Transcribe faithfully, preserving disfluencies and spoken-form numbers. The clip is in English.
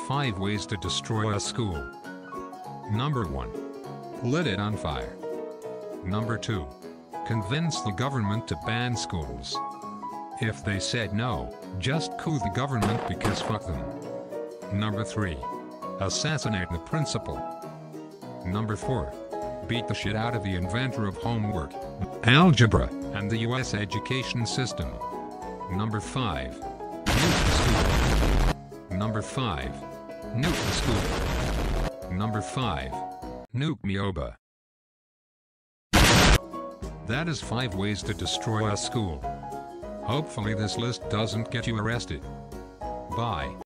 five ways to destroy a school. Number one. Lit it on fire. Number two. Convince the government to ban schools. If they said no, just coup the government because fuck them. Number three. Assassinate the principal. Number four. Beat the shit out of the inventor of homework, algebra, and the U S education system. Number five. Nuke the school. Number five. Nuke the school. Number five. Nuke meowbahh. That is five ways to destroy a school. Hopefully this list doesn't get you arrested. Bye.